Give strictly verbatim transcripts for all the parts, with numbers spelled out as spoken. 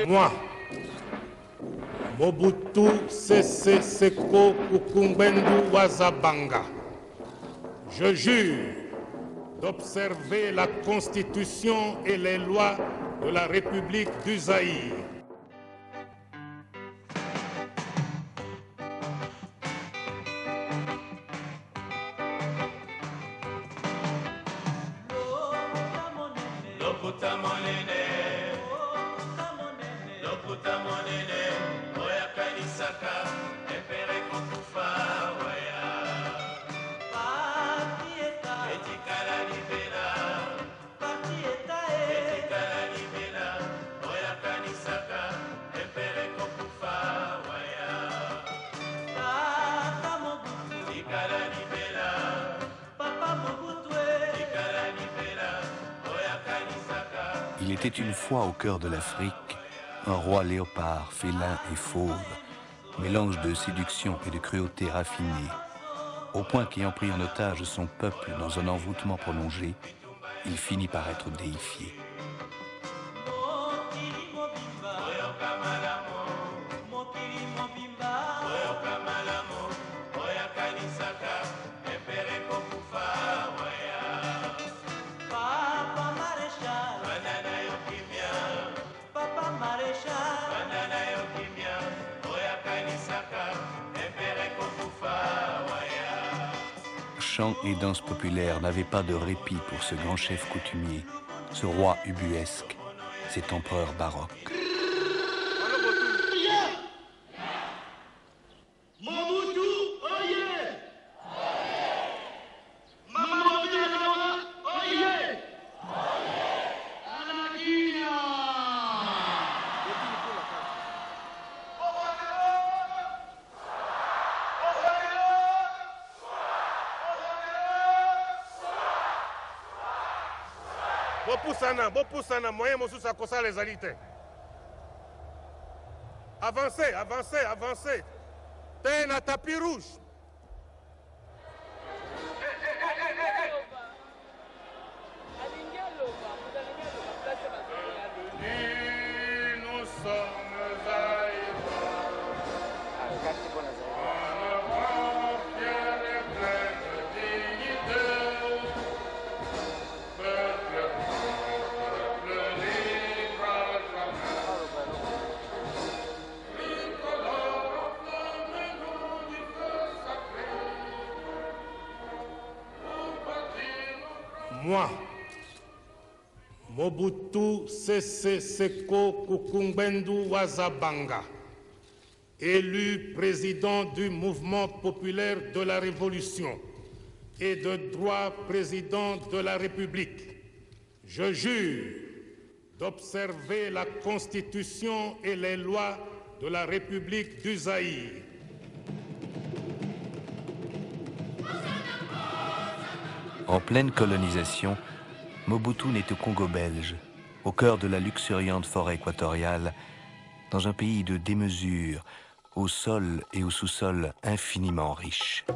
Moi, Mobutu Sese Seko Kukumbendu Wazabanga, je jure d'observer la Constitution et les lois de la République du Zaïre. Il était une fois au cœur de l'Afrique, un roi léopard, félin et fauve, mélange de séduction et de cruauté raffinée, au point qu'ayant pris en otage son peuple dans un envoûtement prolongé, il finit par être déifié. Chants et danses populaires n'avaient pas de répit pour ce grand chef coutumier, ce roi ubuesque, cet empereur baroque. Bopusana, Bopusana, moyen Moussous à Kossa les alités. Avancez, avancez, avancez. T'es un tapis rouge. Nous sommes à Moi, Mobutu Sese Seko Kukumbendu Wazabanga, élu président du mouvement populaire de la Révolution et de droit président de la République, je jure d'observer la Constitution et les lois de la République du Zaïre. En pleine colonisation, Mobutu naît au Congo belge, au cœur de la luxuriante forêt équatoriale, dans un pays de démesure, au sol et au sous-sol infiniment riches.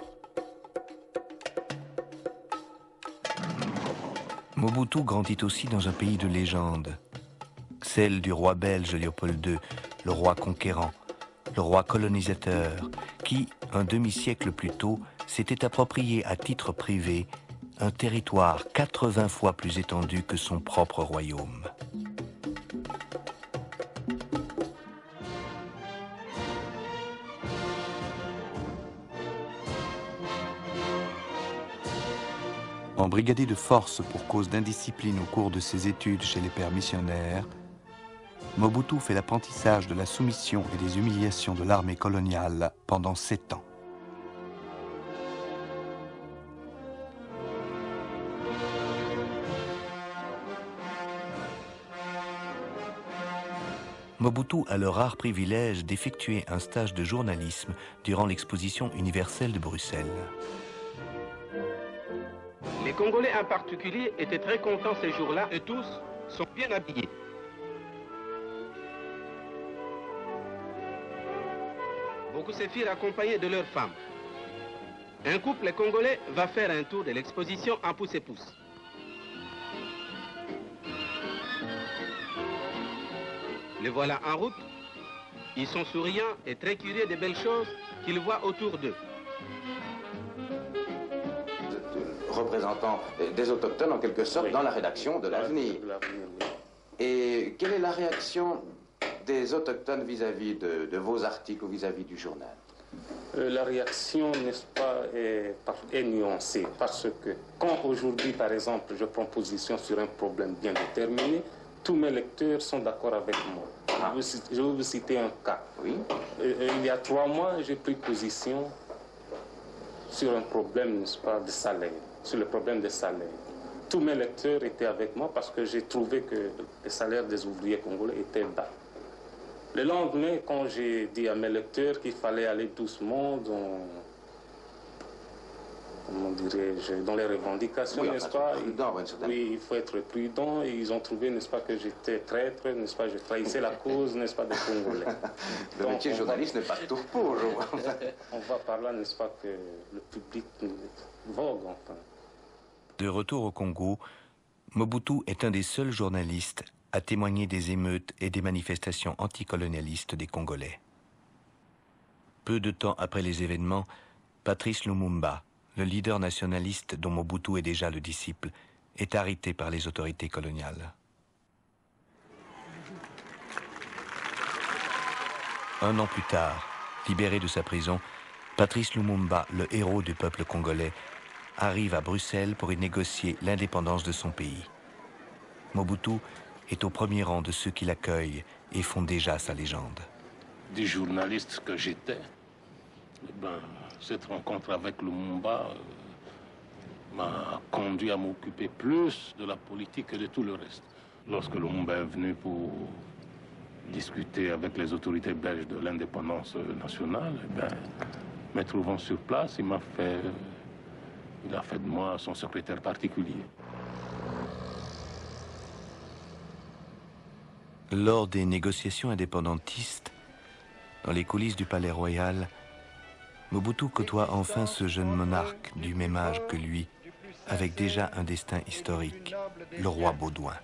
Mobutu grandit aussi dans un pays de légende, celle du roi belge Léopold deux, le roi conquérant, le roi colonisateur, qui, un demi-siècle plus tôt, s'était approprié à titre privé un territoire quatre-vingts fois plus étendu que son propre royaume. Embrigadé de force pour cause d'indiscipline au cours de ses études chez les pères missionnaires, Mobutu fait l'apprentissage de la soumission et des humiliations de l'armée coloniale pendant sept ans. Mobutu a le rare privilège d'effectuer un stage de journalisme durant l'exposition universelle de Bruxelles. Les Congolais en particulier étaient très contents ces jours-là et tous sont bien habillés. Beaucoup se firent accompagnés de leurs femmes. Un couple congolais va faire un tour de l'exposition en pouce et pouce. Les voilà en route. Ils sont souriants et très curieux des belles choses qu'ils voient autour d'eux. Représentant des autochtones en quelque sorte, oui, dans la rédaction de l'Avenir. Et quelle est la réaction des autochtones vis-à-vis de, de vos articles ou vis-à-vis du journal? euh, La réaction, n'est-ce pas, est, est nuancée, parce que quand aujourd'hui, par exemple, je prends position sur un problème bien déterminé, tous mes lecteurs sont d'accord avec moi. Ah. Je vais vous citer un cas. Oui. Euh, il y a trois mois, j'ai pris position sur un problème, n'est-ce pas, de salaire, sur le problème des salaires. Tous mes lecteurs étaient avec moi parce que j'ai trouvé que les salaires des ouvriers congolais étaient bas. Le lendemain, quand j'ai dit à mes lecteurs qu'il fallait aller doucement dans, comment dirais-je, dans les revendications, oui, n'est-ce pas? Prudent, il, oui, il faut être prudent. Et ils ont trouvé, n'est-ce pas, que j'étais traître, n'est-ce pas, je trahissais la cause, n'est-ce pas, des Congolais. Le Donc, métier journaliste n'est pas tout pour. On va par là, n'est-ce pas, que le public vogue, enfin. De retour au Congo, Mobutu est un des seuls journalistes à témoigner des émeutes et des manifestations anticolonialistes des Congolais. Peu de temps après les événements, Patrice Lumumba, le leader nationaliste dont Mobutu est déjà le disciple, est arrêté par les autorités coloniales. Un an plus tard, libéré de sa prison, Patrice Lumumba, le héros du peuple congolais, arrive à Bruxelles pour y négocier l'indépendance de son pays. Mobutu est au premier rang de ceux qui l'accueillent et font déjà sa légende. Du journaliste que j'étais, ben, cette rencontre avec Lumumba euh, m'a conduit à m'occuper plus de la politique que de tout le reste. Lorsque Lumumba est venu pour discuter avec les autorités belges de l'indépendance nationale, ben, me trouvant sur place, il m'a fait, il a fait de moi son secrétaire particulier. Lors des négociations indépendantistes, dans les coulisses du palais royal, Mobutu côtoie enfin ce jeune monarque du même âge que lui, avec déjà un destin historique, le roi Baudouin.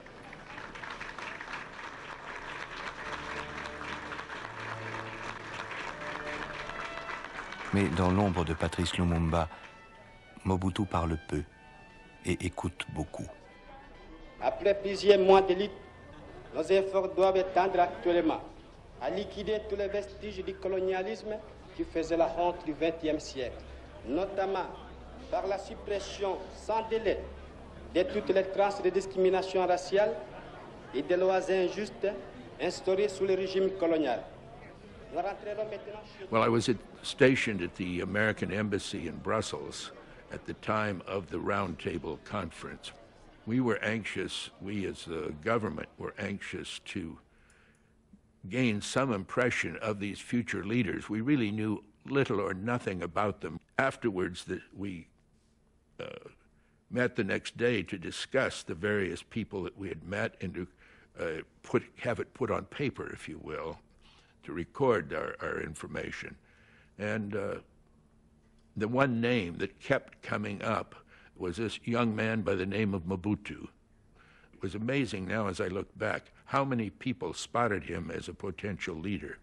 Mais dans l'ombre de Patrice Lumumba, Mobutu parle peu et écoute beaucoup. Après plusieurs mois de lutte, nos efforts doivent tendre actuellement à liquider tous les vestiges du colonialisme qui faisaient la honte du vingtième siècle, notamment par la suppression sans délai de toutes les traces de discrimination raciale et des lois injustes instaurées sous le régime colonial. Well, I was at, stationed at the American Embassy in Brussels at the time of the Roundtable Conference. We were anxious, we as the government were anxious to gain some impression of these future leaders. We really knew little or nothing about them. Afterwards, that we uh, met the next day to discuss the various people that we had met and to uh, put, have it put on paper, if you will, to record our, our information. And uh, the one name that kept coming up was this young man by the name of Mobutu. It was amazing now as I look back how many people spotted him as a potential leader.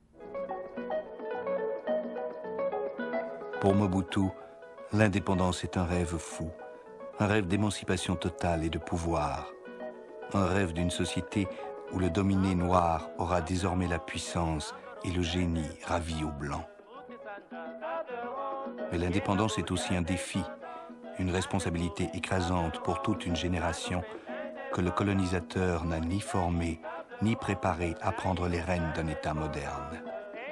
Pour Mobutu, l'indépendance est un rêve fou, un rêve d'émancipation totale et de pouvoir, un rêve d'une société où le dominé noir aura désormais la puissance et le génie ravi aux blancs. Mais l'indépendance est aussi un défi, une responsabilité écrasante pour toute une génération que le colonisateur n'a ni formé ni préparé à prendre les rênes d'un État moderne.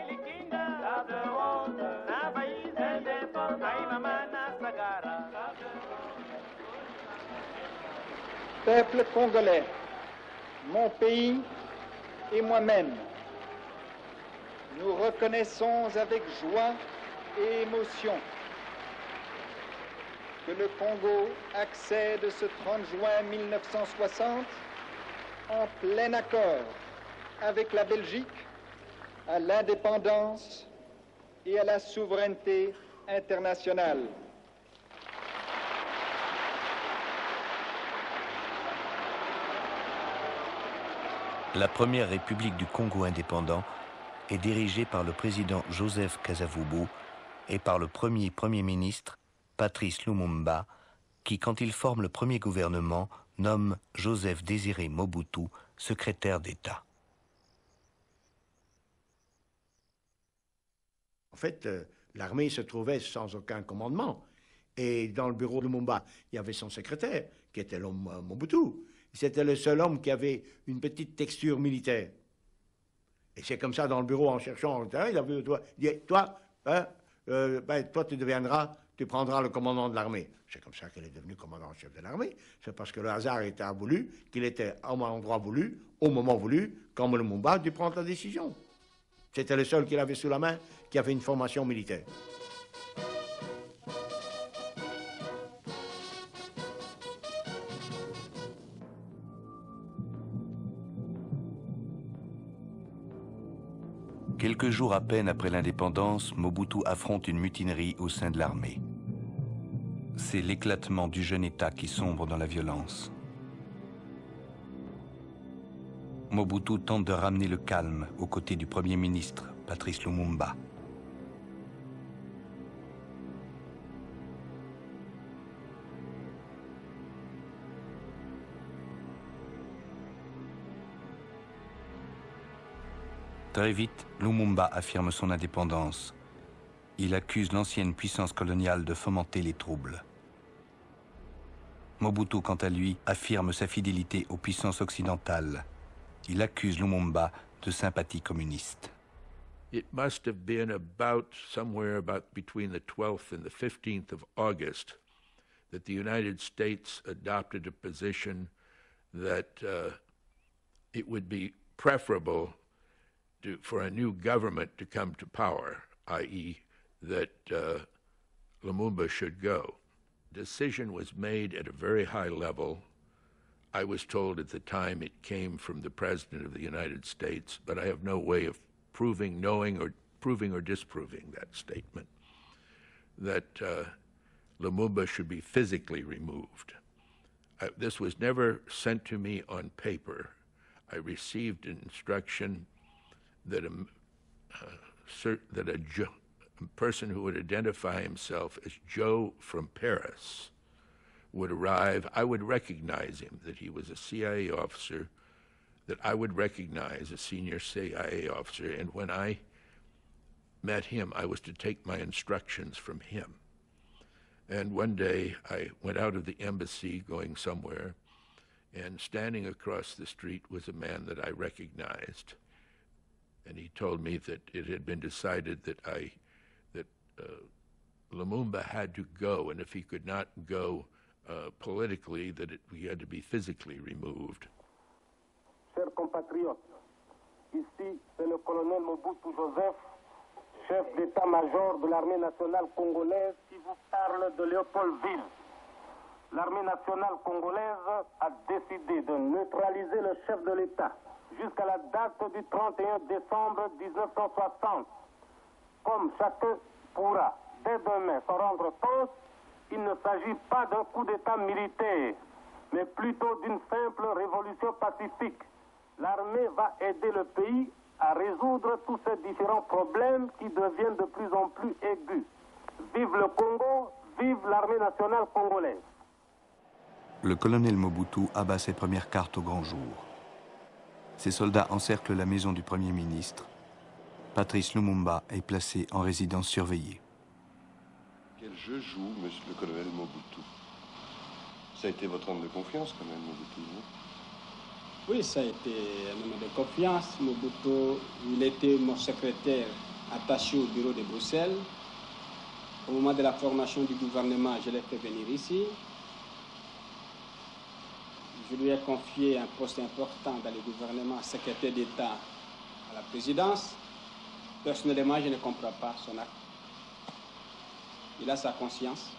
Peuple congolais, mon pays et moi-même, nous reconnaissons avec joie et émotion que le Congo accède ce trente juin mille neuf cent soixante en plein accord avec la Belgique à l'indépendance et à la souveraineté internationale. La première république du Congo indépendant est dirigée par le président Joseph Kasavubu et par le premier Premier ministre, Patrice Lumumba, qui, quand il forme le premier gouvernement, nomme Joseph Désiré Mobutu secrétaire d'État. En fait, euh, l'armée se trouvait sans aucun commandement. Et dans le bureau de Lumumba, il y avait son secrétaire, qui était l'homme euh, Mobutu. C'était le seul homme qui avait une petite texture militaire. Et c'est comme ça, dans le bureau, en cherchant, il a vu, toi, il dit, toi, hein, euh, ben, toi, tu deviendras, tu prendras le commandement de l'armée. C'est comme ça qu'il est devenu commandant-chef de l'armée. C'est parce que le hasard était voulu, qu'il était à un endroit voulu, au moment voulu, comme le Lumumba a dû prendre la décision. C'était le seul qu'il avait sous la main, qui avait une formation militaire. Quelques jours à peine après l'indépendance, Mobutu affronte une mutinerie au sein de l'armée. C'est l'éclatement du jeune État qui sombre dans la violence. Mobutu tente de ramener le calme aux côtés du Premier ministre, Patrice Lumumba. Très vite, Lumumba affirme son indépendance. Il accuse l'ancienne puissance coloniale de fomenter les troubles. Mobutu, quant à lui, affirme sa fidélité aux puissances occidentales. Il accuse Lumumba de sympathie communiste. It must have been about somewhere about between the twelfth and the fifteenth of August that the United States adopted a position that uh, it would be preferable to, for a new government to come to power, that is that uh, Lumumba should go. Decision was made at a very high level. I was told at the time it came from the President of the United States, but I have no way of proving, knowing, or proving or disproving that statement, that uh, Lumumba should be physically removed. Uh, this was never sent to me on paper. I received an instruction that a, uh, cert, that a, jo a person who would identify himself as Joe from Paris would arrive. I would recognize him, that he was a C I A officer, that I would recognize a senior C I A officer, and when I met him, I was to take my instructions from him. And one day, I went out of the embassy going somewhere, and standing across the street was a man that I recognized. And he told me that it had been decided that I, that uh, Lumumba had to go, and if he could not go uh, politically, that it, he had to be physically removed. Chers compatriotes, ici c'est le colonel Mobutu Joseph, chef d'état-major de l'armée nationale congolaise, qui vous parle de Léopoldville. L'armée nationale congolaise a décidé de neutraliser le chef de l'État jusqu'à la date du trente et un décembre mille neuf cent soixante. Comme chacun pourra dès demain s'en rendre compte, il ne s'agit pas d'un coup d'État militaire, mais plutôt d'une simple révolution pacifique. L'armée va aider le pays à résoudre tous ces différents problèmes qui deviennent de plus en plus aigus. Vive le Congo, vive l'armée nationale congolaise. Le colonel Mobutu abat ses premières cartes au grand jour. Ses soldats encerclent la maison du Premier ministre. Patrice Lumumba est placé en résidence surveillée. Quel jeu joue monsieur le colonel Mobutu? Ça a été votre homme de confiance quand même, Mobutu, non? Oui, ça a été un homme de confiance. Mobutu, il était mon secrétaire attaché au bureau de Bruxelles. Au moment de la formation du gouvernement, je l'ai fait venir ici. Je lui ai confié un poste important dans le gouvernement, secrétaire d'État à la présidence. Personnellement, je ne comprends pas son acte. Il a sa conscience.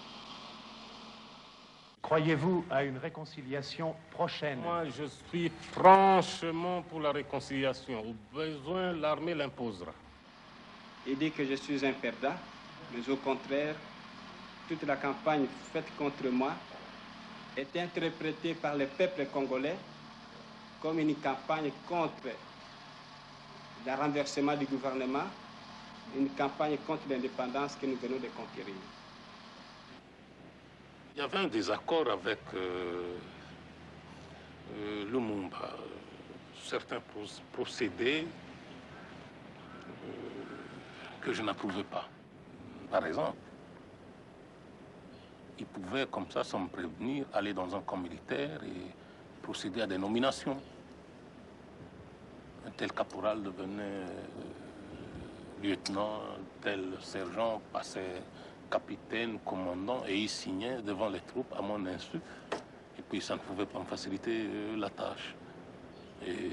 Croyez-vous à une réconciliation prochaine? Moi, je suis franchement pour la réconciliation. Au besoin, l'armée l'imposera. Il dit que je suis un perdant, mais au contraire, toute la campagne faite contre moi est interprétée par le peuple congolais comme une campagne contre le renversement du gouvernement, une campagne contre l'indépendance que nous venons de conquérir. Il y avait un désaccord avec euh, euh, Lumumba. Certains procédés euh, que je n'approuvais pas. Par exemple, il pouvait, comme ça, sans me prévenir, aller dans un camp militaire et procéder à des nominations. Un tel caporal devenait euh, lieutenant, un tel sergent passait capitaine, commandant, et il signait devant les troupes à mon insu. Et puis ça ne pouvait pas me faciliter euh, la tâche. Et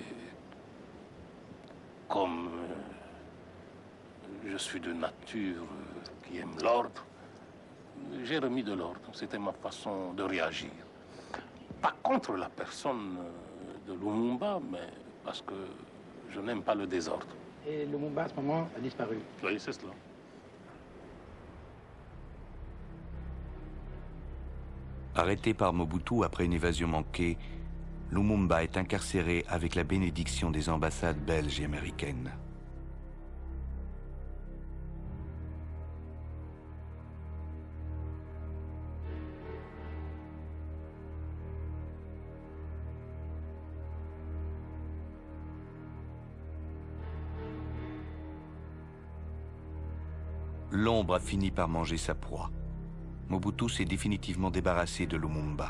comme euh, je suis de nature euh, qui aime l'ordre, j'ai remis de l'ordre. C'était ma façon de réagir. Pas contre la personne de Lumumba, mais parce que je n'aime pas le désordre. Et Lumumba, à ce moment, a disparu. Oui, c'est cela. Arrêté par Mobutu après une évasion manquée, Lumumba est incarcéré avec la bénédiction des ambassades belges et américaines. L'ombre a fini par manger sa proie. Mobutu s'est définitivement débarrassé de Lumumba.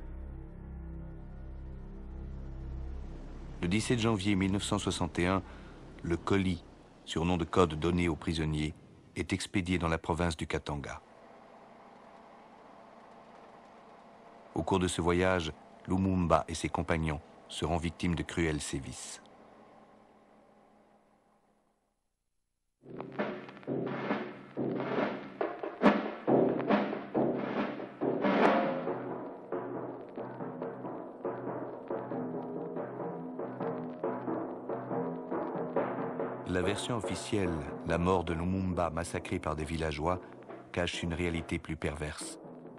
Le dix-sept janvier mille neuf cent soixante et un, le colis, surnom de code donné aux prisonniers, est expédié dans la province du Katanga. Au cours de ce voyage, Lumumba et ses compagnons seront victimes de cruels sévices. La version officielle, la mort de Lumumba massacré par des villageois, cache une réalité plus perverse.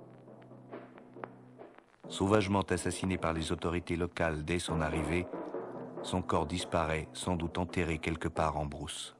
Sauvagement assassiné par les autorités locales dès son arrivée, son corps disparaît, sans doute enterré quelque part en brousse.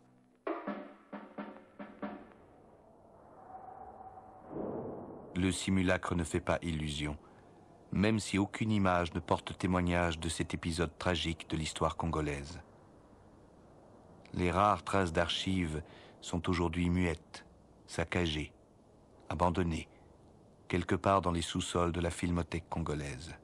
Le simulacre ne fait pas illusion, même si aucune image ne porte témoignage de cet épisode tragique de l'histoire congolaise. Les rares traces d'archives sont aujourd'hui muettes, saccagées, abandonnées, quelque part dans les sous-sols de la filmothèque congolaise.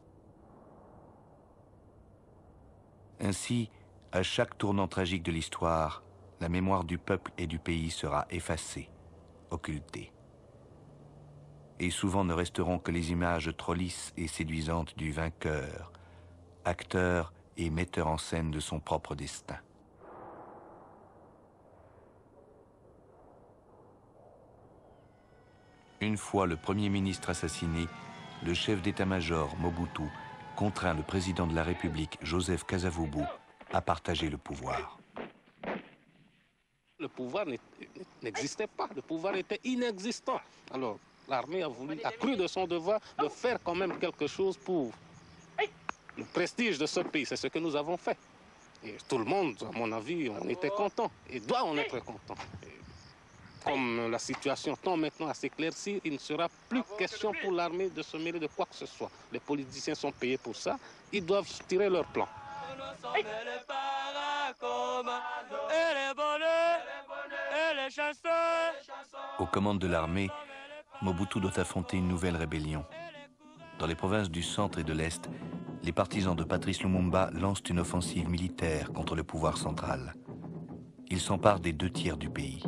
Ainsi, à chaque tournant tragique de l'histoire, la mémoire du peuple et du pays sera effacée, occultée. Et souvent ne resteront que les images trop lisses et séduisantes du vainqueur, acteur et metteur en scène de son propre destin. Une fois le Premier ministre assassiné, le chef d'état-major Mobutu contraint le président de la République, Joseph Kasavubu, à partager le pouvoir. Le pouvoir n'existait pas, le pouvoir était inexistant. Alors, l'armée a voulu, a cru de son devoir de faire quand même quelque chose pour le prestige de ce pays. C'est ce que nous avons fait. Et tout le monde, à mon avis, on était content et doit en être content. Comme la situation tend maintenant à s'éclaircir, il ne sera plus question pour l'armée de se mêler de quoi que ce soit. Les politiciens sont payés pour ça, ils doivent tirer leur plan. Aux commandes de l'armée, Mobutu doit affronter une nouvelle rébellion. Dans les provinces du centre et de l'Est, les partisans de Patrice Lumumba lancent une offensive militaire contre le pouvoir central. Ils s'emparent des deux tiers du pays.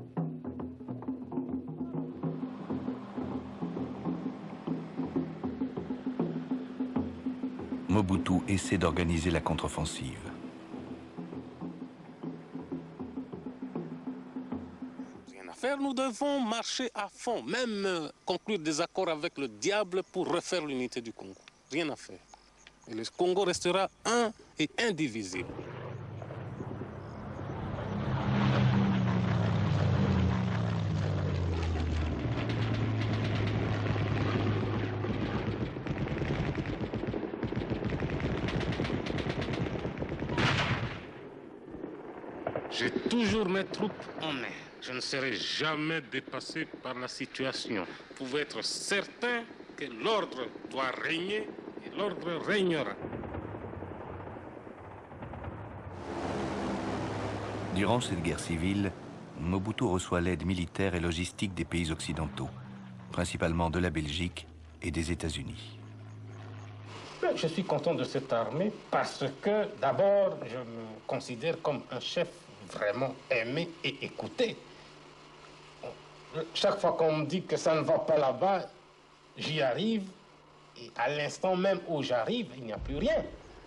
Mobutu essaie d'organiser la contre-offensive. Rien à faire, nous devons marcher à fond, même euh, conclure des accords avec le diable pour refaire l'unité du Congo. Rien à faire. Et le Congo restera un et indivisible. J'ai toujours mes troupes en main. Je ne serai jamais dépassé par la situation. Vous pouvez être certain que l'ordre doit régner et l'ordre régnera. Durant cette guerre civile, Mobutu reçoit l'aide militaire et logistique des pays occidentaux, principalement de la Belgique et des États-Unis. Je suis content de cette armée parce que, d'abord, je me considère comme un chef vraiment aimé et écouté. Chaque fois qu'on me dit que ça ne va pas là-bas, j'y arrive. Et à l'instant même où j'arrive, il n'y a plus rien.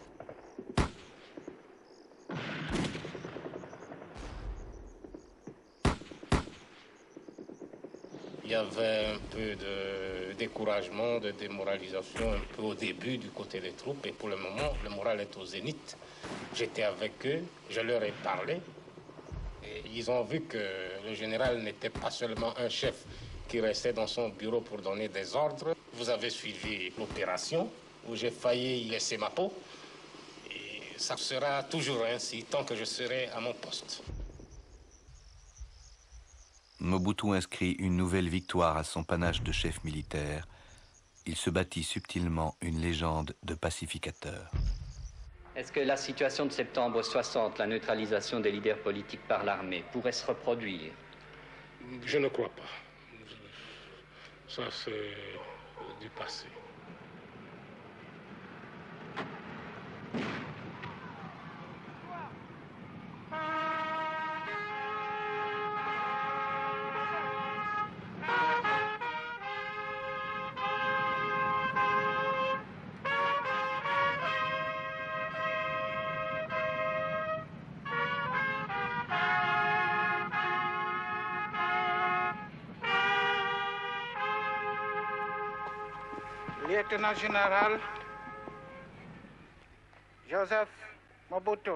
Il y avait un peu de découragement, de démoralisation un peu au début du côté des troupes. Et pour le moment, le moral est au zénith. J'étais avec eux, je leur ai parlé. Et ils ont vu que le général n'était pas seulement un chef qui restait dans son bureau pour donner des ordres. Vous avez suivi l'opération où j'ai failli y laisser ma peau. Et ça sera toujours ainsi tant que je serai à mon poste. Mobutu inscrit une nouvelle victoire à son panache de chef militaire. Il se bâtit subtilement une légende de pacificateur. Est-ce que la situation de septembre soixante, la neutralisation des leaders politiques par l'armée, pourrait se reproduire? Je ne crois pas. Ça, c'est du passé. Lieutenant général Joseph Mobutu.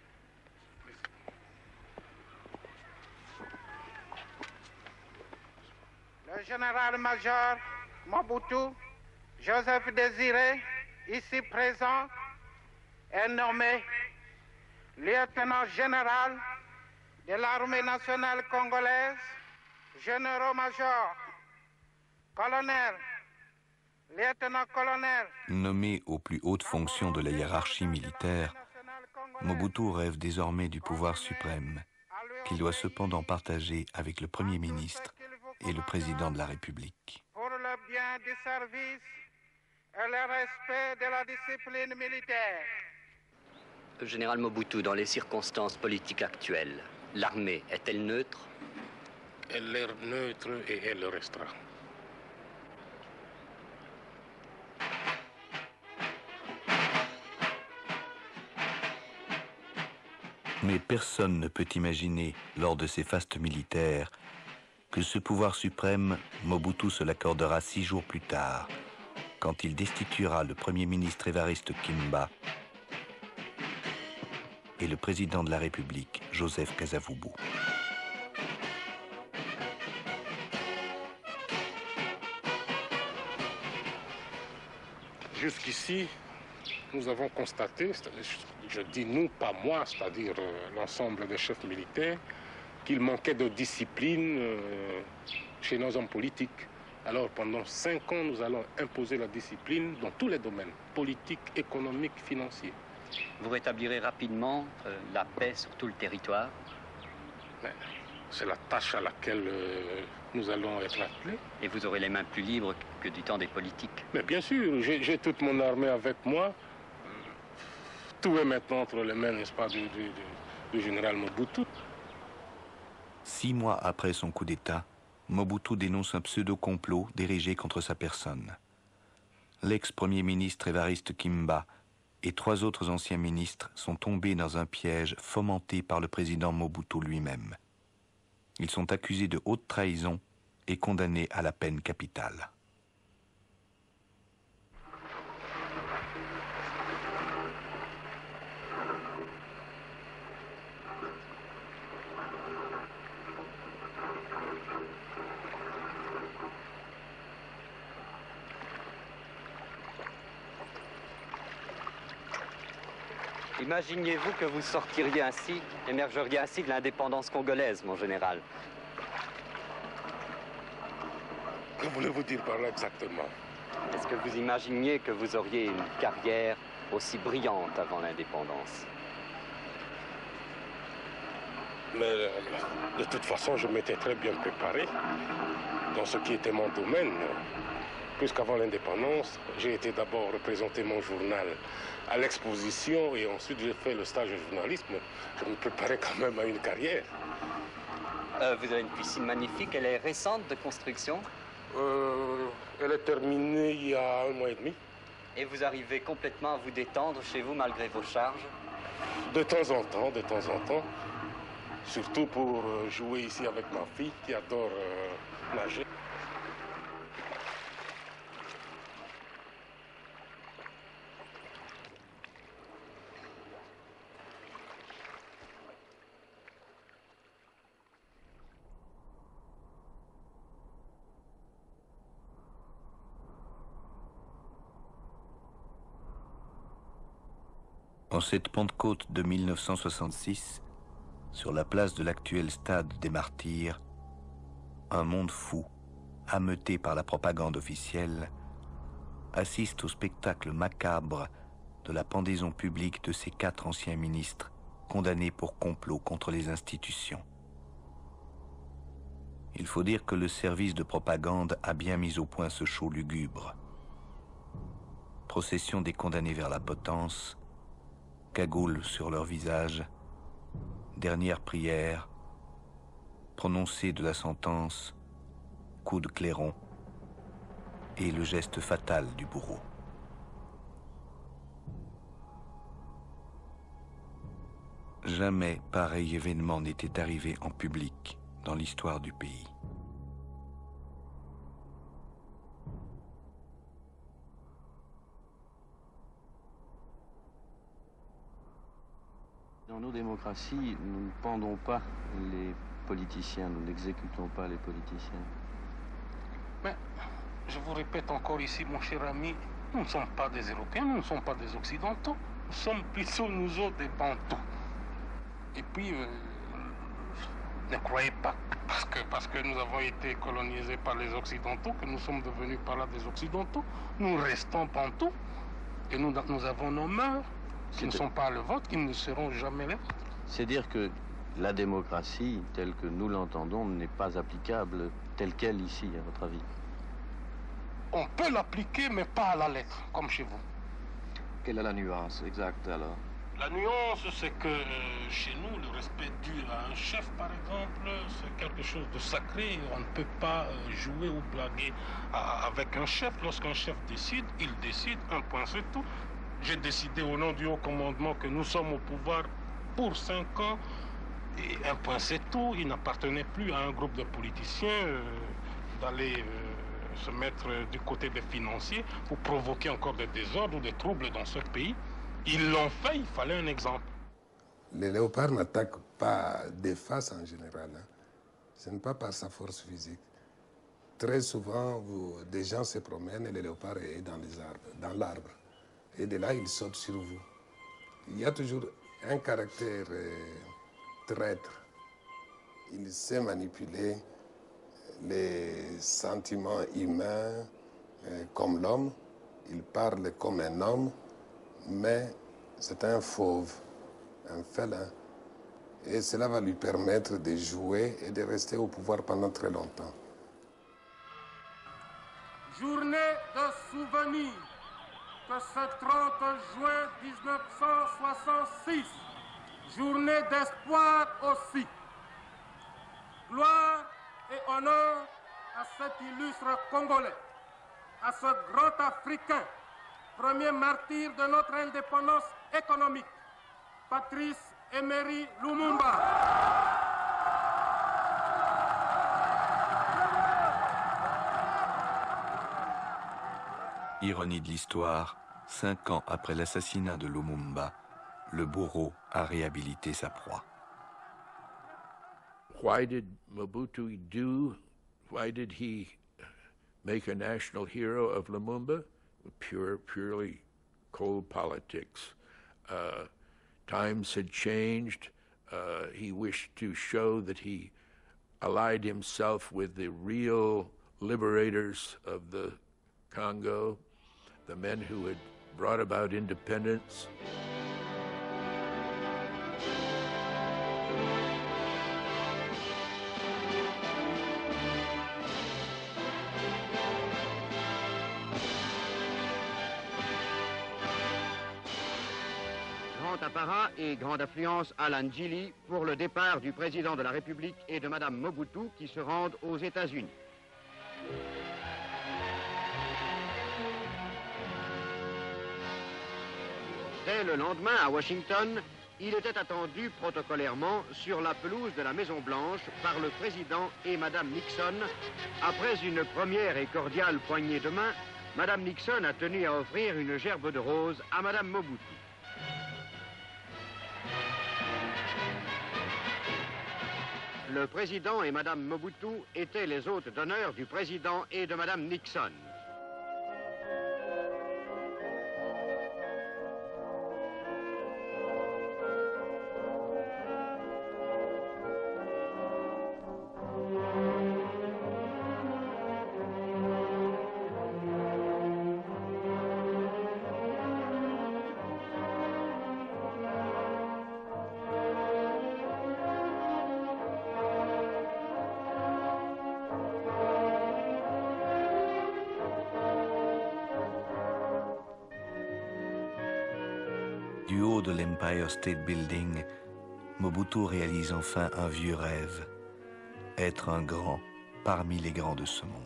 Le général-major Mobutu, Joseph Désiré, ici présent, est nommé lieutenant général de l'armée nationale congolaise, général-major, colonel, lieutenant-colonel. Nommé aux plus hautes fonctions de la hiérarchie militaire, Mobutu rêve désormais du pouvoir suprême, qu'il doit cependant partager avec le Premier ministre et le Président de la République. Pour le bien du service et le respect de la discipline militaire. Général Mobutu, dans les circonstances politiques actuelles, l'armée est-elle neutre? Elle est neutre et elle le restera. Mais personne ne peut imaginer, lors de ces fastes militaires, que ce pouvoir suprême, Mobutu se l'accordera six jours plus tard, quand il destituera le Premier ministre Évariste Kimba et le Président de la République, Joseph Kasavubu. Jusqu'ici, nous avons constaté, je dis nous, pas moi, c'est-à-dire euh, l'ensemble des chefs militaires, qu'il manquait de discipline euh, chez nos hommes politiques. Alors pendant cinq ans, nous allons imposer la discipline dans tous les domaines, politiques, économiques, financiers. Vous rétablirez rapidement euh, la paix sur tout le territoire? C'est la tâche à laquelle euh, nous allons être appelés. Et vous aurez les mains plus libres que du temps des politiques? Mais bien sûr, j'ai toute mon armée avec moi. Tout est maintenant entre les mains, n'est-ce pas, du, du, du général Mobutu. Six mois après son coup d'État, Mobutu dénonce un pseudo-complot dirigé contre sa personne. L'ex-premier ministre Évariste Kimba et trois autres anciens ministres sont tombés dans un piège fomenté par le président Mobutu lui-même. Ils sont accusés de haute trahison et condamnés à la peine capitale. Imaginiez-vous que vous sortiriez ainsi, émergeriez ainsi de l'indépendance congolaise, mon général? Que voulez-vous dire par là exactement? Est-ce que vous imaginiez que vous auriez une carrière aussi brillante avant l'indépendance? Mais de toute façon, je m'étais très bien préparé dans ce qui était mon domaine. Puisqu'avant l'indépendance, j'ai été d'abord représenter mon journal à l'exposition et ensuite j'ai fait le stage de journalisme. Je me préparais quand même à une carrière. Euh, vous avez une piscine magnifique, elle est récente de construction? Euh, elle est terminée il y a un mois et demi. Et vous arrivez complètement à vous détendre chez vous malgré vos charges? De temps en temps, de temps en temps. Surtout pour jouer ici avec ma fille qui adore euh, nager. En cette Pentecôte de mille neuf cent soixante-six, sur la place de l'actuel stade des Martyrs, un monde fou, ameuté par la propagande officielle, assiste au spectacle macabre de la pendaison publique de ces quatre anciens ministres condamnés pour complot contre les institutions. Il faut dire que le service de propagande a bien mis au point ce show lugubre. Procession des condamnés vers la potence, cagoule sur leur visage, dernière prière, prononcée de la sentence, coup de clairon et le geste fatal du bourreau. Jamais pareil événement n'était arrivé en public dans l'histoire du pays. Dans nos démocraties, nous ne pendons pas les politiciens, nous n'exécutons pas les politiciens. Mais, je vous répète encore ici, mon cher ami, nous ne sommes pas des Européens, nous ne sommes pas des Occidentaux, nous sommes plutôt nous autres des Bantous. Et puis, euh, ne croyez pas parce que, parce que nous avons été colonisés par les Occidentaux, que nous sommes devenus par là des Occidentaux, nous restons Bantous et nous, nous avons nos mœurs qui ne sont pas le vôtre, qui ne seront jamais les vôtres. C'est dire que la démocratie, telle que nous l'entendons, n'est pas applicable telle qu'elle ici, à votre avis? On peut l'appliquer, mais pas à la lettre, comme chez vous. Quelle est la nuance exacte, alors? La nuance, c'est que euh, chez nous, le respect dû à un chef, par exemple, c'est quelque chose de sacré. On ne peut pas euh, jouer ou blaguer à, avec un chef. Lorsqu'un chef décide, il décide, un point, c'est tout. J'ai décidé au nom du haut commandement que nous sommes au pouvoir pour cinq ans. Et un point, c'est tout. Il n'appartenait plus à un groupe de politiciens euh, d'aller euh, se mettre du côté des financiers pour provoquer encore des désordres ou des troubles dans ce pays. Ils l'ont fait, il fallait un exemple. Les léopards n'attaquent pas des faces en général. Hein. Ce n'est pas par sa force physique. Très souvent, vous, des gens se promènent et le léopard est dans les arbres, dans l'arbre. Et de là, il saute sur vous. Il y a toujours un caractère euh, traître. Il sait manipuler les sentiments humains euh, comme l'homme. Il parle comme un homme, mais c'est un fauve, un félin. Et cela va lui permettre de jouer et de rester au pouvoir pendant très longtemps. Journée de souvenir que ce trente juin mille neuf cent soixante-six, journée d'espoir aussi. Gloire et honneur à cet illustre Congolais, à ce grand Africain, premier martyr de notre indépendance économique, Patrice Emery Lumumba. Ironie de l'histoire, cinq ans après l'assassinat de Lumumba, le bourreau a réhabilité sa proie. Why did Mobutu do, why did he make a national hero of Lumumba? Pure, purely cold politics. Uh, Times had changed. Uh, he wished to show that he allied himself with the real liberators of the Congo, the men who had brought about independence. Grand apparat et grande affluence à l'Andjili pour le départ du président de la République et de Madame Mobutu qui se rendent aux États-Unis. Dès le lendemain, à Washington, il était attendu protocolairement sur la pelouse de la Maison-Blanche par le président et Madame Nixon. Après une première et cordiale poignée de main, Madame Nixon a tenu à offrir une gerbe de roses à Madame Mobutu. Le président et Madame Mobutu étaient les hôtes d'honneur du président et de Madame Nixon. Du haut de l'Empire State Building, Mobutu réalise enfin un vieux rêve, être un grand parmi les grands de ce monde.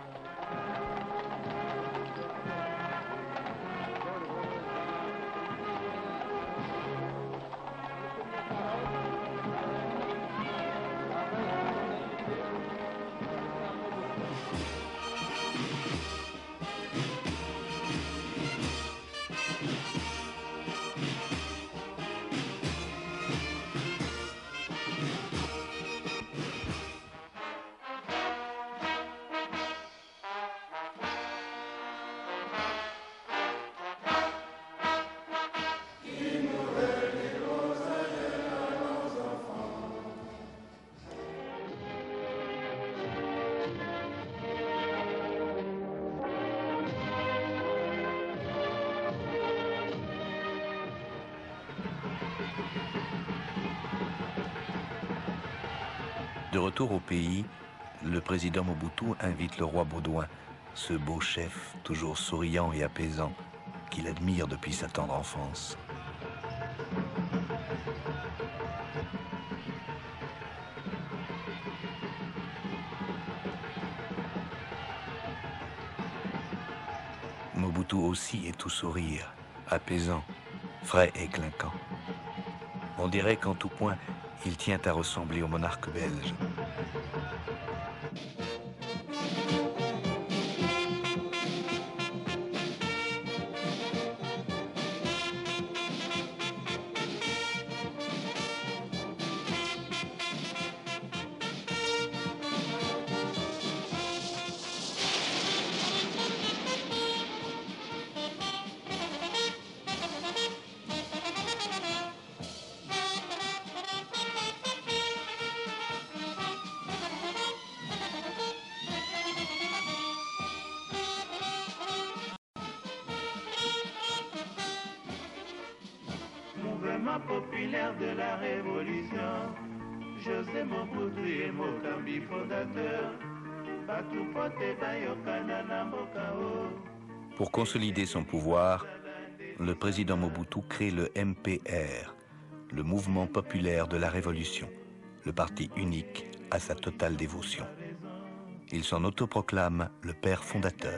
De retour au pays, le président Mobutu invite le roi Baudouin, ce beau chef, toujours souriant et apaisant, qu'il admire depuis sa tendre enfance. Mobutu aussi est tout sourire, apaisant, frais et clinquant. On dirait qu'en tout point, il tient à ressembler au monarque belge. Mouvement populaire de la Révolution, José Mobutu et Mokambi fondateur, Batupote Bayokana na Mokao. Pour consolider son pouvoir, le président Mobutu crée le M P R, le Mouvement populaire de la Révolution, le parti unique à sa totale dévotion. Il s'en autoproclame le père fondateur.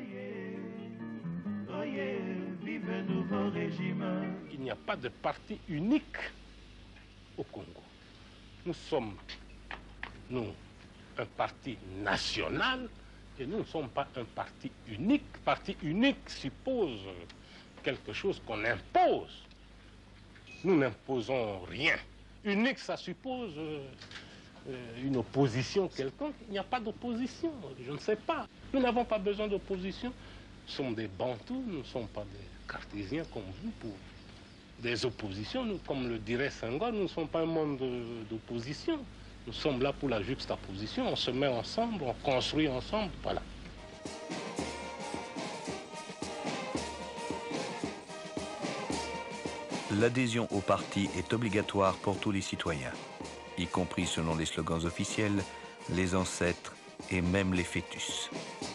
Il n'y a pas de parti unique au Congo. Nous sommes, nous, un parti national et nous ne sommes pas un parti unique. Parti unique suppose quelque chose qu'on impose. Nous n'imposons rien. Unique, ça suppose euh, une opposition quelconque. Il n'y a pas d'opposition, je ne sais pas. Nous n'avons pas besoin d'opposition. Nous sommes des Bantous, nous ne sommes pas des Cartésiens comme vous pour des oppositions. Nous, comme le dirait Senghor, nous ne sommes pas un monde d'opposition. Nous sommes là pour la juxtaposition. On se met ensemble, on construit ensemble, voilà. L'adhésion au parti est obligatoire pour tous les citoyens, y compris selon les slogans officiels, les ancêtres et même les fœtus.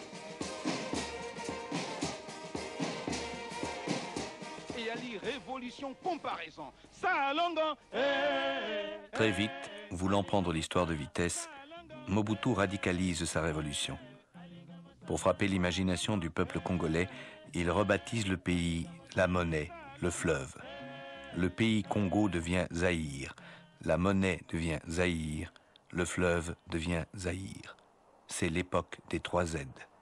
Très vite, voulant prendre l'histoire de vitesse, Mobutu radicalise sa révolution. Pour frapper l'imagination du peuple congolais, il rebaptise le pays la monnaie, le fleuve. Le pays Congo devient Zaïre, la monnaie devient Zaïre, le fleuve devient Zaïre. C'est l'époque des trois Z.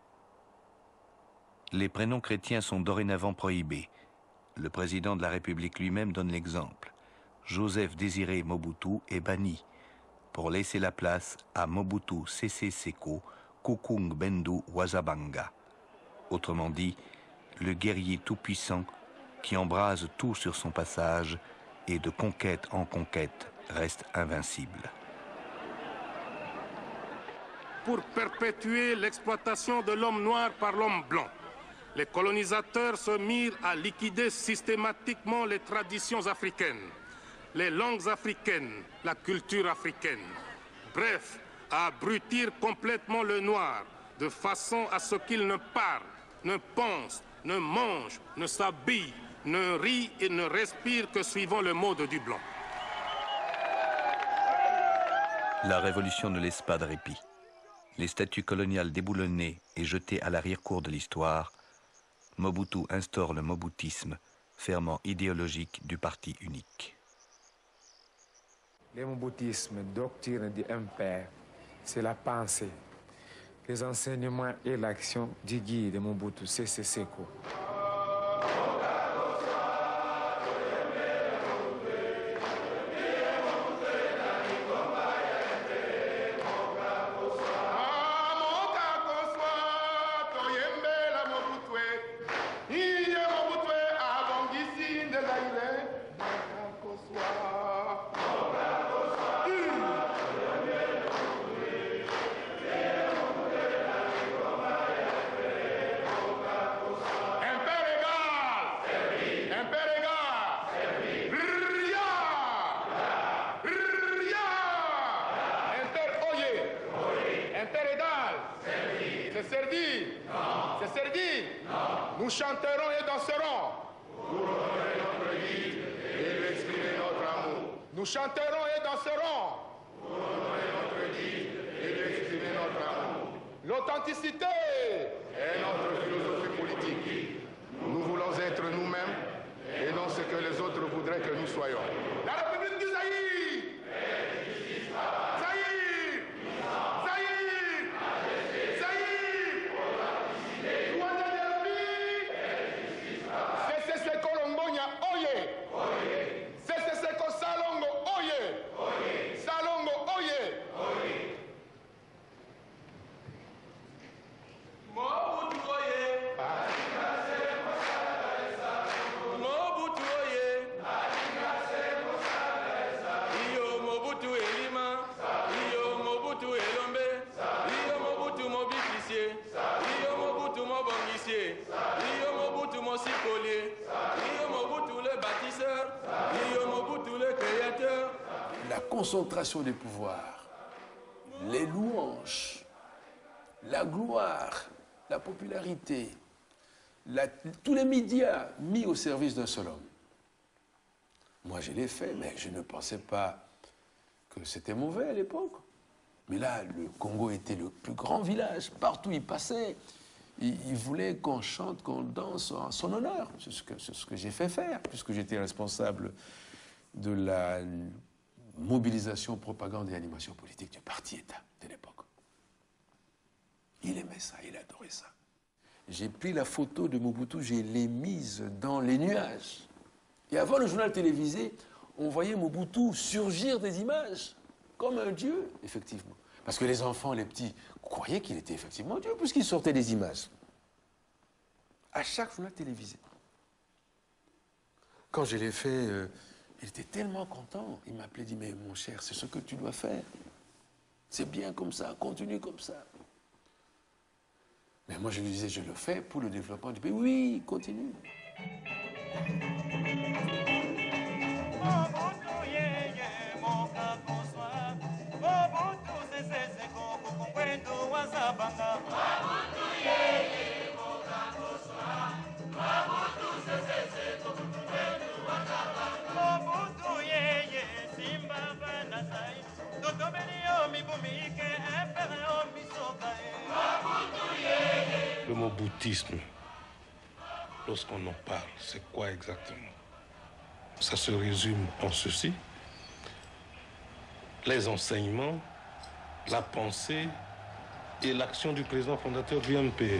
Les prénoms chrétiens sont dorénavant prohibés. Le président de la République lui-même donne l'exemple. Joseph Désiré Mobutu est banni pour laisser la place à Mobutu Sese Seko Kukungbendu Wazabanga. Autrement dit, le guerrier tout-puissant qui embrase tout sur son passage et de conquête en conquête reste invincible. Pour perpétuer l'exploitation de l'homme noir par l'homme blanc, les colonisateurs se mirent à liquider systématiquement les traditions africaines, les langues africaines, la culture africaine. Bref, à abrutir complètement le noir, de façon à ce qu'il ne parle, ne pense, ne mange, ne s'habille, ne rit et ne respire que suivant le mode du blanc. La révolution ne laisse pas de répit. Les statues coloniales déboulonnées et jetées à l'arrière-cour de l'histoire, Mobutu instaure le mobutisme, ferment idéologique du parti unique. Le moboutisme, doctrine du impère, c'est la pensée, les enseignements et l'action du guide Mobutu Sese Seko. Nous chanterons et danserons. Pour honorer notre guide et lui exprimer notre amour. Nous chanterons et danserons. Pour honorer notre guide et lui exprimer notre amour. L'authenticité est notre philosophie politique. Nous voulons être nous-mêmes et non ce que les autres voudraient que nous soyons. La République du Zaïre. Zaïre. Zaïre. Zaïre. Sese Seko Lombonya, oye! Sese Seko Salongo, oye! Salongo, oye! Mobutu, oye! Mobutu, oye! Iyo Mobutu Elima, iyo Mobutu Elombe, iyo Mobutu Mobificie, iyo Mobutu Mobongicie, iyo Mobutu Mosikolier, iyo Mobutu le bâtisseur, iyo Mobutu le créateur. La concentration des pouvoirs, les louanges, la gloire, la popularité, la, tous les médias mis au service d'un seul homme. Moi, je l'ai fait, mais je ne pensais pas que c'était mauvais à l'époque. Mais là, le Congo était le plus grand village. Partout il passait, il, il voulait qu'on chante, qu'on danse en son honneur. C'est ce que, c'est ce que j'ai fait faire, puisque j'étais responsable de la mobilisation, propagande et animation politique du parti-État de l'époque. Il aimait ça, il adorait ça. J'ai pris la photo de Mobutu, je l'ai mise dans les nuages. Et avant le journal télévisé, on voyait Mobutu surgir des images, comme un dieu, effectivement. Parce que les enfants, les petits, croyaient qu'il était effectivement Dieu, puisqu'il sortait des images. À chaque journal télévisé. Quand je l'ai fait, euh, il était tellement content. Il m'appelait, il dit, mais mon cher, c'est ce que tu dois faire. C'est bien comme ça, continue comme ça. Mais moi, je lui disais, je le fais pour le développement du pays. Oui, continue. Le mot bouddhisme, lorsqu'on en parle, c'est quoi exactement? Ça se résume en ceci: les enseignements, la pensée et l'action du président fondateur du M P.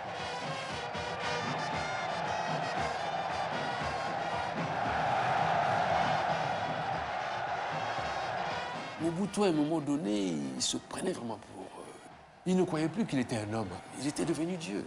Mobutu, à un moment donné, il se prenait vraiment pour... Euh, il ne croyait plus qu'il était un homme. Il était devenu Dieu.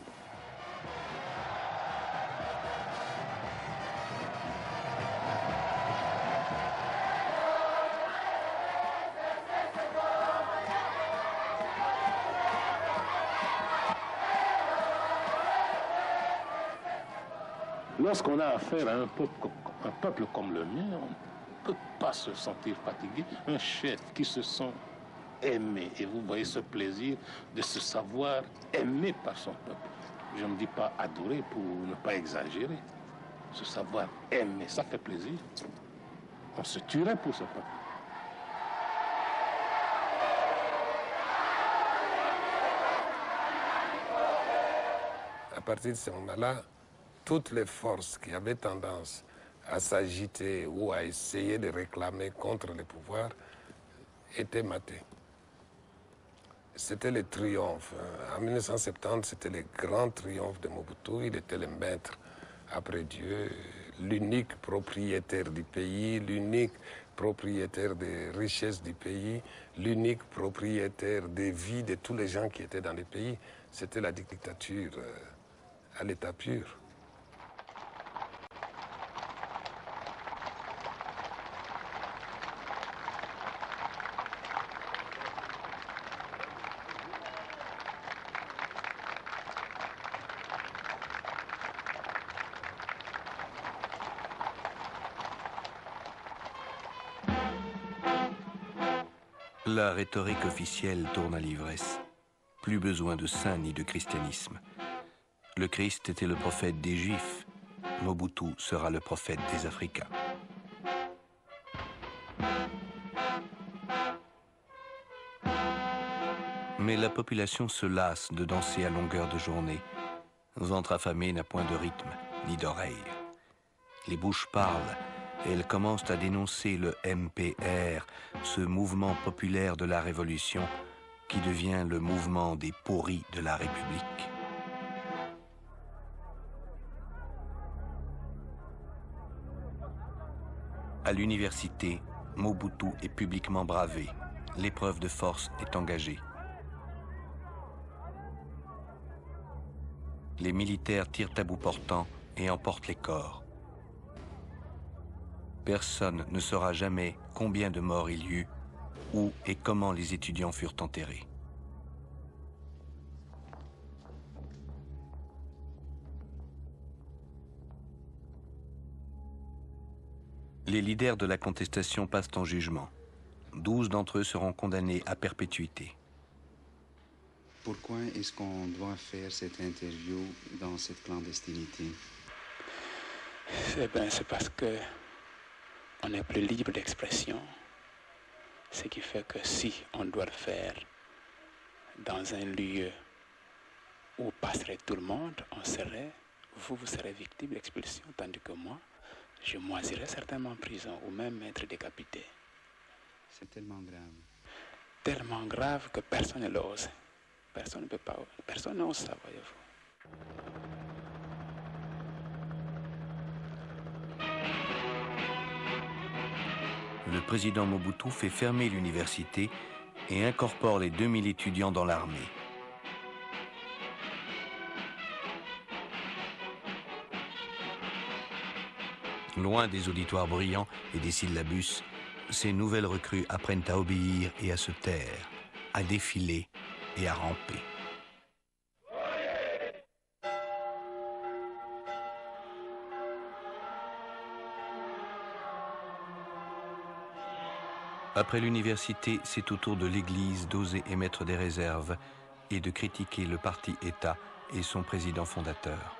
Lorsqu'on a affaire à un peuple, un peuple comme le mien, on ne peut pas se sentir fatigué. Un chef qui se sent aimé, et vous voyez ce plaisir de se savoir aimé par son peuple. Je ne dis pas adoré pour ne pas exagérer. Se savoir aimé, ça fait plaisir. On se tuerait pour ce peuple. À partir de ce moment-là, toutes les forces qui avaient tendance à s'agiter ou à essayer de réclamer contre le pouvoir étaient matées. C'était le triomphe. En mille neuf cent soixante-dix, c'était le grand triomphe de Mobutu. Il était le maître après Dieu, l'unique propriétaire du pays, l'unique propriétaire des richesses du pays, l'unique propriétaire des vies de tous les gens qui étaient dans le pays. C'était la dictature à l'état pur. La rhétorique officielle tourne à l'ivresse. Plus besoin de saints ni de christianisme. Le Christ était le prophète des Juifs. Mobutu sera le prophète des Africains. Mais la population se lasse de danser à longueur de journée. Ventre affamé n'a point de rythme, ni d'oreille. Les bouches parlent. Elles commencent à dénoncer le M P R, ce mouvement populaire de la Révolution qui devient le mouvement des pourris de la République. À l'université, Mobutu est publiquement bravé. L'épreuve de force est engagée. Les militaires tirent à bout portant et emportent les corps. Personne ne saura jamais combien de morts il y eut, où et comment les étudiants furent enterrés. Les leaders de la contestation passent en jugement. Douze d'entre eux seront condamnés à perpétuité. Pourquoi est-ce qu'on doit faire cette interview dans cette clandestinité? Eh bien, c'est parce que on est plus libre d'expression, ce qui fait que si on doit le faire dans un lieu où passerait tout le monde, on serait, vous, vous serez victime d'expulsion, tandis que moi, je moisirais certainement en prison ou même être décapité. C'est tellement grave. Tellement grave que personne ne l'ose. Personne ne peut pas, personne n'ose ça, voyez-vous. Le président Mobutu fait fermer l'université et incorpore les deux mille étudiants dans l'armée. Loin des auditoires bruyants et des syllabus, ces nouvelles recrues apprennent à obéir et à se taire, à défiler et à ramper. Après l'université, c'est au tour de l'Église d'oser émettre des réserves et de critiquer le parti État et son président fondateur.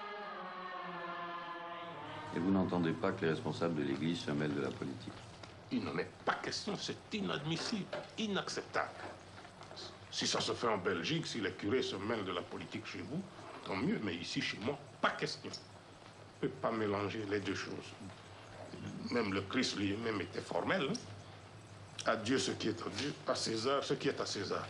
Et vous n'entendez pas que les responsables de l'Église se mêlent de la politique? Il n'en est pas question, c'est inadmissible, inacceptable. Si ça se fait en Belgique, si les curés se mêlent de la politique chez vous, tant mieux, mais ici, chez moi, pas question. On ne peut pas mélanger les deux choses. Même le Christ lui-même était formel. Hein? À Dieu ce qui est à Dieu, à César ce qui est à César.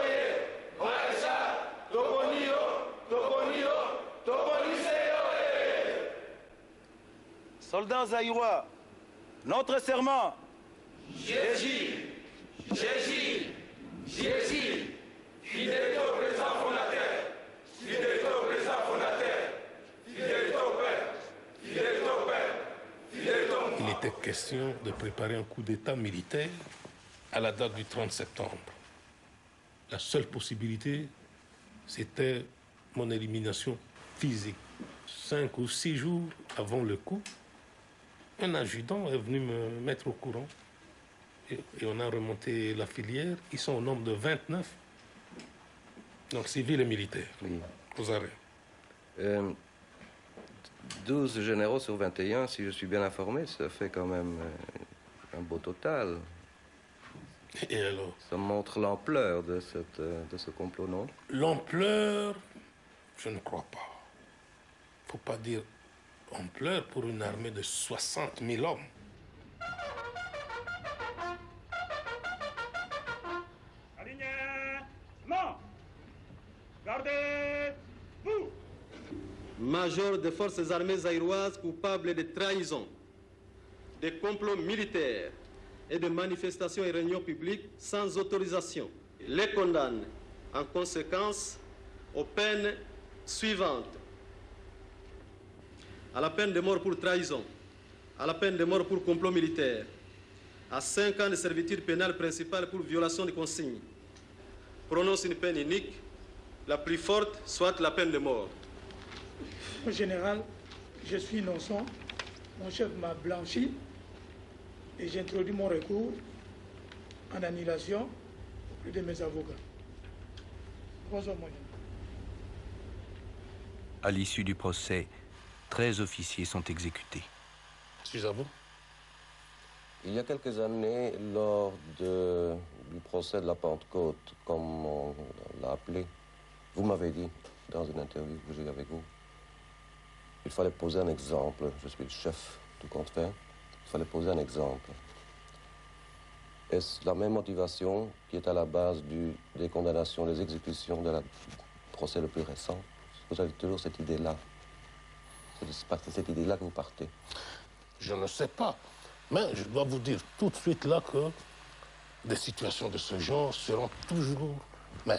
Soldats zaïrois, notre serment. J'agis, j'agis, j'agis, fidélité au président fondateur, fidélité au président fondateur, fidélité au père, fidélité au père, fidélité au père. Il était question de préparer un coup d'État militaire à la date du trente septembre. La seule possibilité, c'était mon élimination physique. Cinq ou six jours avant le coup, un adjudant est venu me mettre au courant. Et, et on a remonté la filière. Ils sont au nombre de vingt-neuf. Donc civils et militaires. Oui. Aux arrêts. Euh, douze généraux sur vingt et un, si je suis bien informé, ça fait quand même euh, un beau total. Et alors? Ça montre l'ampleur de, cette, de ce complot, non? L'ampleur, je ne crois pas. Il ne faut pas dire ampleur pour une armée de soixante mille hommes. Alignement. Gardez-vous. Major des forces armées zaïroises coupables de trahison, de complots militaires et de manifestations et réunions publiques sans autorisation, les condamne en conséquence aux peines suivantes. À la peine de mort pour trahison, à la peine de mort pour complot militaire, à cinq ans de servitude pénale principale pour violation de consignes. Prononce une peine unique, la plus forte, soit la peine de mort. Au général, je suis innocent, mon chef m'a blanchi et j'ai introduit mon recours en annulation auprès de mes avocats. Bonsoir, mon général. À l'issue du procès, treize officiers sont exécutés. Suis à vous. Il y a quelques années, lors de, du procès de la Pentecôte, comme on l'a appelé, vous m'avez dit, dans une interview que j'ai eue avec vous, il fallait poser un exemple. Je suis le chef du compte faire. Il fallait poser un exemple. Est-ce la même motivation qui est à la base du, des condamnations, des exécutions de la procès le plus récent? Vous avez toujours cette idée-là. C'est de cette idée-là que vous partez. Je ne sais pas. Mais je dois vous dire tout de suite là que des situations de ce genre seront toujours, mais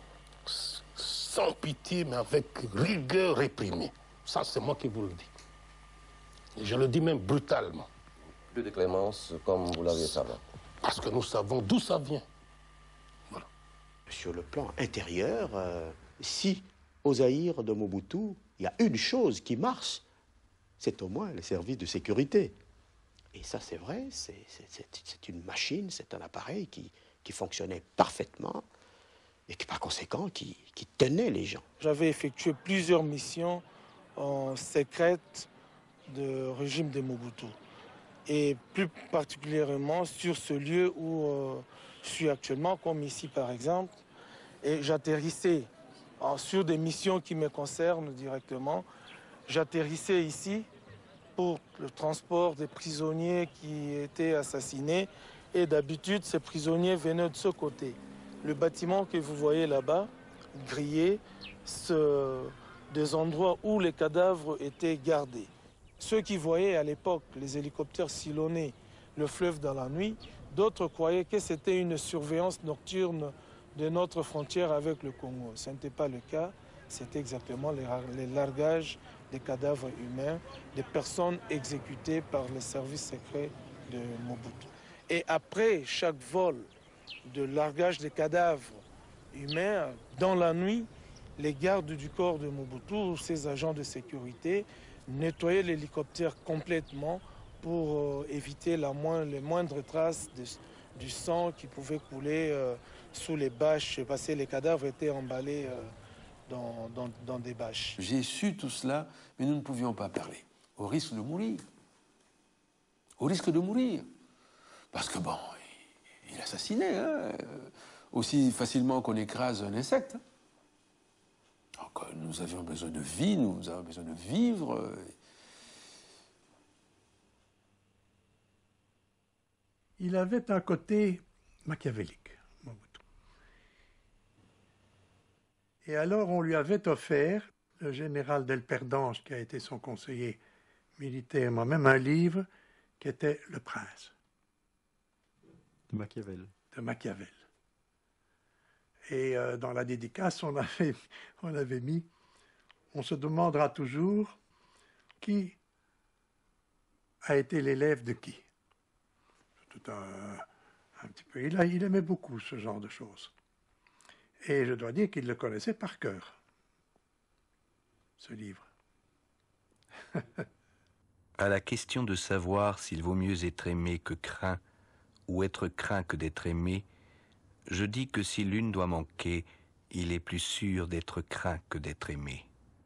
sans pitié, mais avec rigueur réprimée. Ça, c'est moi qui vous le dis. Et je le dis même brutalement. Plus de clémence, comme vous l'aviez savant. Parce que nous savons d'où ça vient. Voilà. Sur le plan intérieur, euh, si au Zaïre de Mobutu, il y a une chose qui marche, c'est au moins les services de sécurité. Et ça, c'est vrai, c'est une machine, c'est un appareil qui, qui fonctionnait parfaitement et qui, par conséquent, qui, qui tenait les gens. J'avais effectué plusieurs missions en secrète de régime de Mobutu. Et plus particulièrement sur ce lieu où euh, je suis actuellement, comme ici par exemple. Et j'atterrissais sur des missions qui me concernent directement. J'atterrissais ici pour le transport des prisonniers qui étaient assassinés. Et d'habitude, ces prisonniers venaient de ce côté. Le bâtiment que vous voyez là-bas, grillé, ce, des endroits où les cadavres étaient gardés. Ceux qui voyaient à l'époque les hélicoptères sillonner le fleuve dans la nuit, d'autres croyaient que c'était une surveillance nocturne de notre frontière avec le Congo. Ce n'était pas le cas, c'était exactement les, les largages des cadavres humains, des personnes exécutées par les services secrets de Mobutu. Et après chaque vol de largage des cadavres humains, dans la nuit, les gardes du corps de Mobutu, ses agents de sécurité, nettoyaient l'hélicoptère complètement pour euh, éviter la moindre, les moindres traces de, du sang qui pouvait couler euh, sous les bâches, parce que les cadavres étaient emballés euh, dans, dans, dans des bâches. J'ai su tout cela, mais nous ne pouvions pas parler, au risque de mourir. Au risque de mourir. Parce que bon, il, il assassinait, hein, aussi facilement qu'on écrase un insecte. Donc nous avions besoin de vie, nous avions besoin de vivre. Il avait un côté machiavélique, Mobutu. Et alors on lui avait offert, le général Delperdange, qui a été son conseiller militaire, moi-même, un livre qui était Le Prince. De Machiavel. De Machiavel. Et euh, dans la dédicace, on avait, on avait mis « On se demandera toujours qui a été l'élève de qui ?» Tout un, un petit peu. Il, a, il aimait beaucoup ce genre de choses. Et je dois dire qu'il le connaissait par cœur, ce livre. À la question de savoir s'il vaut mieux être aimé que craint, ou être craint que d'être aimé, je dis que si l'une doit manquer, il est plus sûr d'être craint que d'être aimé.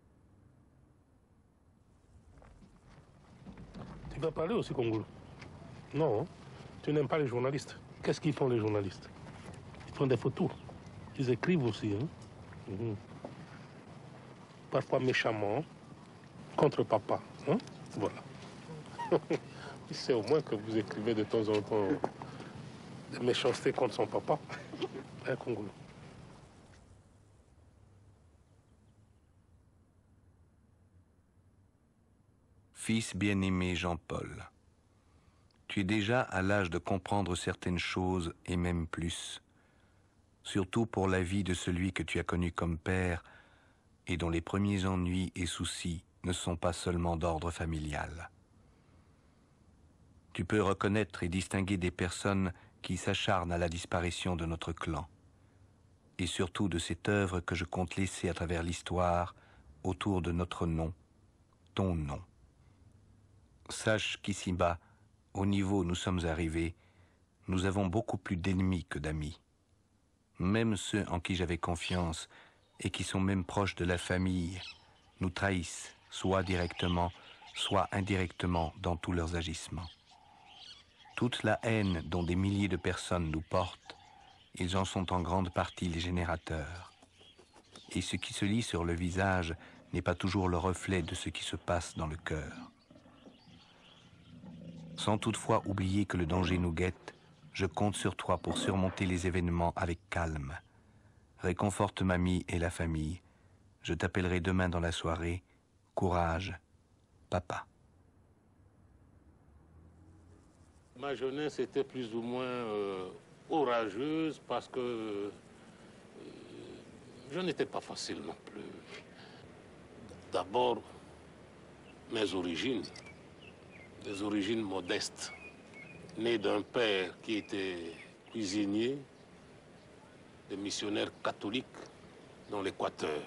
Tu vas parler aussi, Congolo? Non, tu n'aimes pas les journalistes. Qu'est-ce qu'ils font, les journalistes? Ils font des photos. Ils écrivent aussi. Hein? Mmh. Parfois méchamment, contre papa. Hein? Voilà. C'est au moins que vous écrivez de temps en temps des méchancetés contre son papa. Hein, Congolo? Fils bien-aimé Jean-Paul, tu es déjà à l'âge de comprendre certaines choses et même plus, surtout pour la vie de celui que tu as connu comme père et dont les premiers ennuis et soucis ne sont pas seulement d'ordre familial. Tu peux reconnaître et distinguer des personnes qui s'acharnent à la disparition de notre clan, et surtout de cette œuvre que je compte laisser à travers l'histoire autour de notre nom, ton nom. Sache qu'ici-bas, au niveau où nous sommes arrivés, nous avons beaucoup plus d'ennemis que d'amis. Même ceux en qui j'avais confiance et qui sont même proches de la famille nous trahissent, soit directement, soit indirectement dans tous leurs agissements. Toute la haine dont des milliers de personnes nous portent, ils en sont en grande partie les générateurs. Et ce qui se lit sur le visage n'est pas toujours le reflet de ce qui se passe dans le cœur. Sans toutefois oublier que le danger nous guette, je compte sur toi pour surmonter les événements avec calme. Réconforte mamie et la famille. Je t'appellerai demain dans la soirée. Courage, papa. Ma jeunesse était plus ou moins euh, orageuse parce que euh, je n'étais pas facile non plus. D'abord, mes origines. Des origines modestes, né d'un père qui était cuisinier, des missionnaires catholiques dans l'Équateur.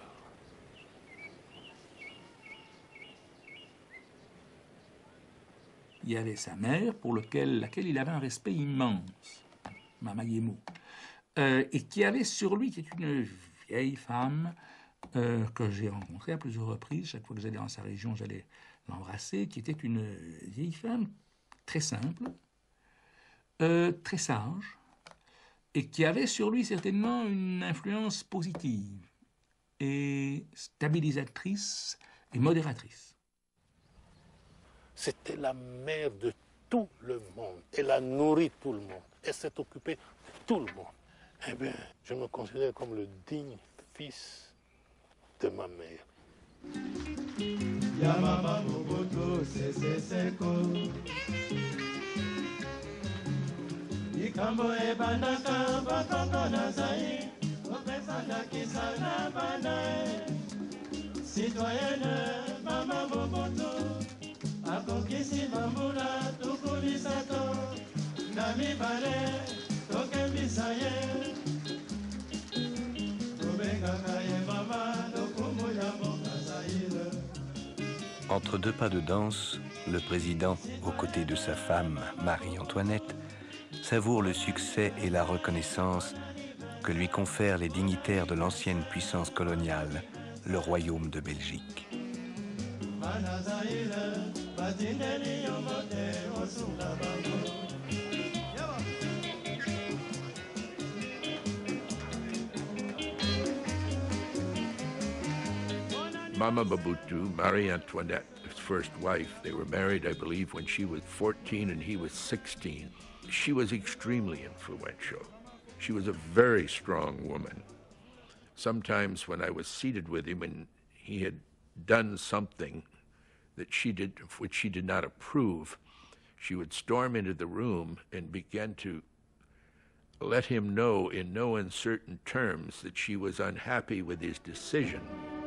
Il y avait sa mère, pour lequel, laquelle il avait un respect immense, Mama Yemo, euh, et qui avait sur lui, qui est une vieille femme euh, que j'ai rencontrée à plusieurs reprises. Chaque fois que j'allais dans sa région, j'allais l'embrasser, qui était une vieille femme très simple, euh, très sage, et qui avait sur lui certainement une influence positive et stabilisatrice et modératrice. C'était la mère de tout le monde. Elle a nourri tout le monde. Elle s'est occupée de tout le monde. Eh bien, je me considère comme le digne fils de ma mère. Ya mama Mobutu Sese Seko Ikambo ebandaka bakongo na zai Opesanda kisana bana Citoyenne mama Mobutu tokokisi bambula tuku misato na mibale tokembisa ye tobengaka ye mama lokumu ya mboka Zaïre. Entre deux pas de danse, le président, aux côtés de sa femme, Marie-Antoinette, savoure le succès et la reconnaissance que lui confèrent les dignitaires de l'ancienne puissance coloniale, le Royaume de Belgique. Mama Mobutu, Marie-Antoinette's first wife, they were married, I believe, when she was fourteen and he was sixteen. She was extremely influential. She was a very strong woman. Sometimes when I was seated with him and he had done something that she did, which she did not approve, she would storm into the room and begin to let him know in no uncertain terms that she was unhappy with his decision.